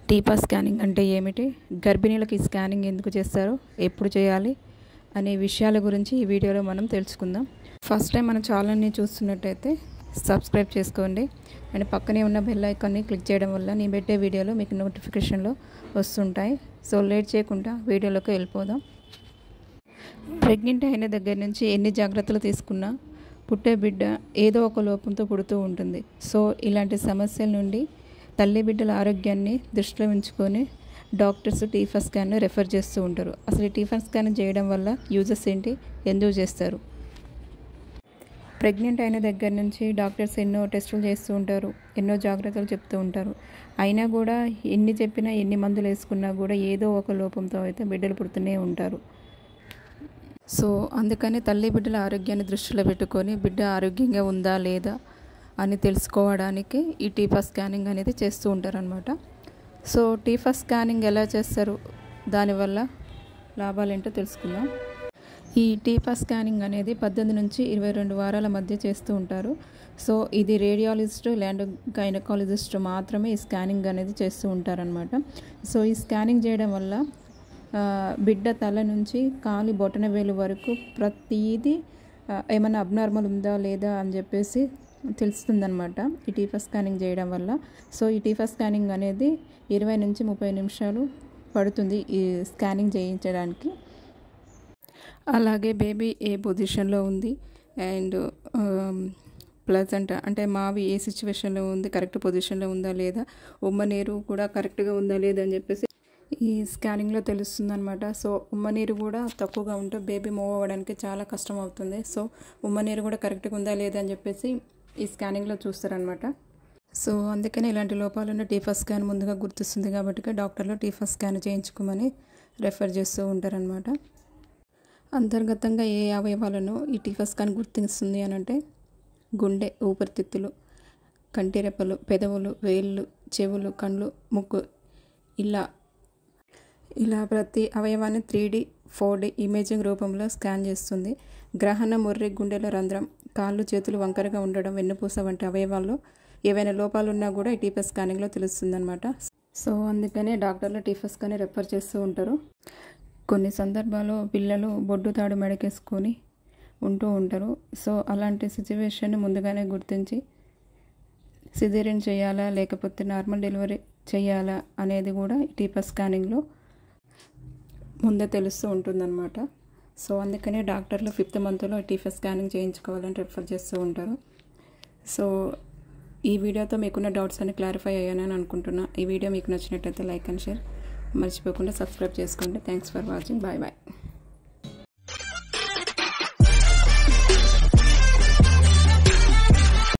టీపా scanning అంటే ఏమిటి, గర్భిణీలకి scanning ఎందుకు చేస్తారు, ఎప్పుడు చేయాలి అనే విషయాల గురించి ఈ వీడియోలో మనం తెలుసుకుందాం. ఫస్ట్ టైం మన ఛానల్ని చూస్తున్నట్టయితే సబ్స్క్రైబ్ చేసుకోండి అండ్ పక్కనే ఉన్న బెల్ ఐకాన్ని క్లిక్ చేయడం వల్ల నేను పెట్టే వీడియోలు మీకు నోటిఫికేషన్లో వస్తుంటాయి. సో లేట్ చేయకుండా వీడియోలోకి వెళ్ళిపోదాం. ప్రెగ్నెంట్ అయిన దగ్గర నుంచి ఎన్ని జాగ్రత్తలు తీసుకున్నా పుట్టే బిడ్డ ఏదో ఒక లోపంతో పుడుతూ ఉంటుంది. సో ఇలాంటి సమస్యల నుండి తల్లి బిడ్డల ఆరోగ్యాన్ని దృష్టిలో ఉంచుకొని డాక్టర్స్ టీఫా స్కాన్ రెఫర్ చేస్తూ ఉంటారు. అసలు ఈ టీఫా స్కాన్ చేయడం వల్ల యూజెస్ ఏంటి, ఎందుకు చేస్తారు? ప్రెగ్నెంట్ అయిన దగ్గర నుంచి డాక్టర్స్ ఎన్నో టెస్టులు చేస్తూ ఉంటారు, ఎన్నో జాగ్రత్తలు చెప్తూ ఉంటారు. అయినా కూడా ఎన్ని చెప్పినా ఎన్ని మందులు వేసుకున్నా కూడా ఏదో ఒక లోపంతో అయితే బిడ్డలు పుడుతూనే ఉంటారు. సో అందుకని తల్లి బిడ్డల ఆరోగ్యాన్ని దృష్టిలో పెట్టుకొని బిడ్డ ఆరోగ్యంగా ఉందా లేదా అని తెలుసుకోవడానికి ఈ టీఫా స్కానింగ్ అనేది చేస్తూ ఉంటారనమాట. సో టీఫా స్కానింగ్ ఎలా చేస్తారు, దానివల్ల లాభాలేంటో తెలుసుకుందాం. ఈ టీఫా స్కానింగ్ అనేది 18 నుంచి 22 వారాల మధ్య చేస్తూ ఉంటారు. సో ఇది రేడియాలజిస్ట్ ల్యాండ్ గైనకాలజిస్ట్ మాత్రమే ఈ స్కానింగ్ అనేది చేస్తూ ఉంటారనమాట. సో ఈ స్కానింగ్ చేయడం వల్ల బిడ్డ తల నుంచి కాలి బొటన వేలు వరకు ప్రతిదీ ఏమైనా అబ్నార్మల్ ఉందా లేదా అని చెప్పేసి తెలుస్తుందన్నమాట ఈ టీఫా స్కానింగ్ చేయడం వల్ల. సో ఈ టీఫా స్కానింగ్ అనేది 20 నుంచి 30 నిమిషాలు పడుతుంది ఈ స్కానింగ్ చేయించడానికి. అలాగే బేబీ ఏ పొజిషన్లో ఉంది అండ్ ప్లజెంట్ అంటే మావి ఏ సిచ్యువేషన్లో ఉంది, కరెక్ట్ పొజిషన్లో ఉందా లేదా, ఉమ్మనీరు కూడా కరెక్ట్గా ఉందా లేదా అని చెప్పేసి ఈ స్కానింగ్లో తెలుస్తుందన్నమాట. సో ఉమ్మనీరు కూడా తక్కువగా ఉంటే బేబీ మూవ్ అవ్వడానికి చాలా కష్టం అవుతుంది. సో ఉమ్మనీరు కూడా కరెక్ట్గా ఉందా లేదా అని చెప్పేసి ఈ స్కానింగ్లో చూస్తారనమాట. సో అందుకని ఇలాంటి లోపాలను టీఫా స్కాన్ ముందుగా గుర్తిస్తుంది కాబట్టి డాక్టర్లు టీఫా స్కాన్ చేయించుకోమని రెఫర్ చేస్తూ ఉంటారనమాట. అంతర్గతంగా ఏ అవయవాలను ఈ టీఫా స్కాన్ గుర్తిస్తుంది అని అంటే గుండె, ఊపిరితిత్తులు, కంటిరెప్పలు, పెదవులు, వేళ్ళు, చెవులు, కళ్ళు, ముక్కు, ఇలా ప్రతి అవయవాన్ని 3D 4D ఇమేజింగ్ రూపంలో స్కాన్ చేస్తుంది. గ్రహణం, ముర్రి, గుండెల రంధ్రం, కాళ్ళు చేతులు వంకరగా ఉండడం, వెన్నుపూస వంటి అవయవాల్లో ఏవైనా లోపాలు ఉన్నా కూడా ఈ టీఫా స్కానింగ్లో తెలుస్తుందన్నమాట. సో అందుకనే డాక్టర్లు టీఫా స్కాన్ రెఫర్ చేస్తూ ఉంటారు. కొన్ని సందర్భాల్లో పిల్లలు బొడ్డు తాడు మెడకేసుకొని ఉంటూ ఉంటారు. సో అలాంటి సిచ్యువేషన్ ముందుగానే గుర్తించి సిజేరియన్ చేయాలా లేకపోతే నార్మల్ డెలివరీ చేయాలా అనేది కూడా టీఫా స్కానింగ్లో ముందే తెలుస్తూ ఉంటుందన్నమాట. సో అందుకనే డాక్టర్లు 5th మంత్లో టీఫా స్కానింగ్ చేయించుకోవాలని రెఫర్ చేస్తూ ఉంటారు. సో ఈ వీడియోతో మీకున్న డౌట్స్ అన్ని క్లారిఫై అయ్యానని అనుకుంటున్నా. ఈ వీడియో మీకు నచ్చినట్లయితే లైక్ అండ్ షేర్ మర్చిపోకుండా సబ్స్క్రైబ్ చేసుకోండి. Thanks for watching. Bye bye.